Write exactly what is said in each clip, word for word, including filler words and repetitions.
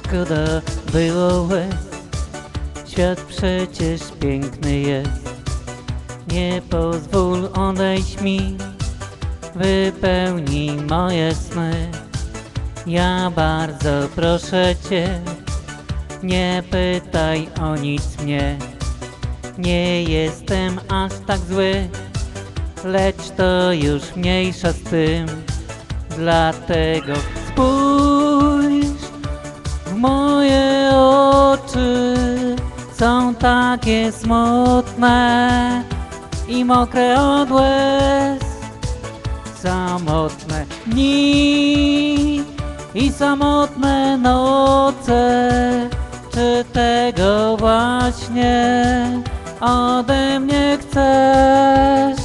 szkoda było łez. Świat przecież piękny jest. Nie pozwól odejść mi, wypełnij moje sny. Ja bardzo proszę Cię, nie pytaj o nic mnie. Nie jestem aż tak zły, lecz to już mniejsza z tym. Dlatego spójrz w moje oczy, są takie smutne i mokre od łez. Samotne dni i samotne noce, czy tego właśnie ode mnie chcesz?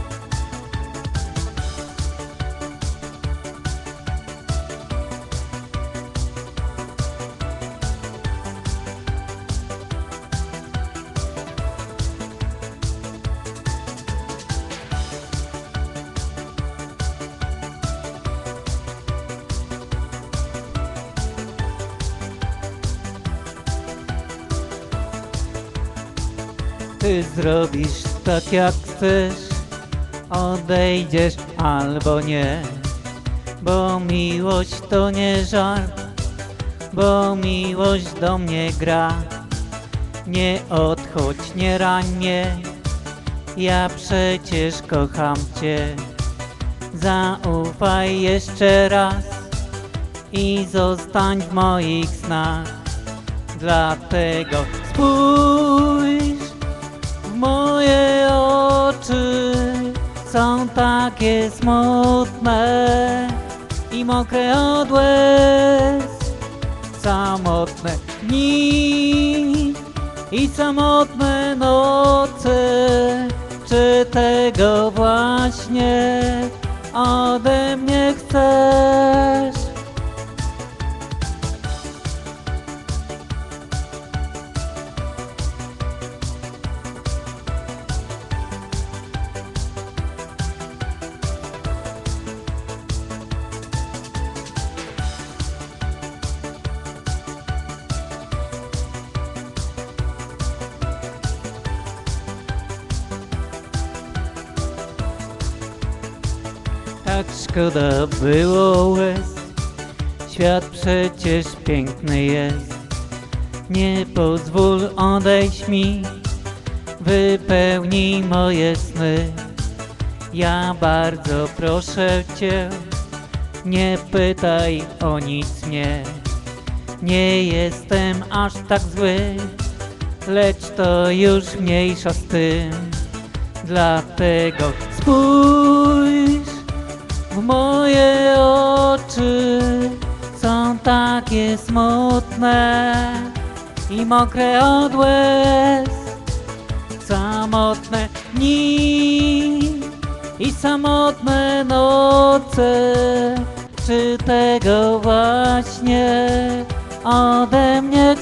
Ty zrobisz tak jak chcesz, odejdziesz albo nie. Bo miłość to nie żart, bo miłość do mnie gra. Nie odchodź, nie rań mnie, ja przecież kocham Cię. Zaufaj jeszcze raz i zostań w moich snach. Dlatego spójrz w moje oczy, są takie smutne i mokre od łez. Samotne dni i samotne noce, czy tego właśnie ode mnie chcesz? Tak szkoda było łez, świat przecież piękny jest. Nie pozwól odejść mi, wypełnij moje sny. Ja bardzo proszę Cię, nie pytaj o nic mnie. Nie jestem aż tak zły, lecz to już mniejsza z tym. Dlatego spójrz w moje oczy, są takie smutne i mokre od łez. Samotne dni i samotne noce, czy tego właśnie ode mnie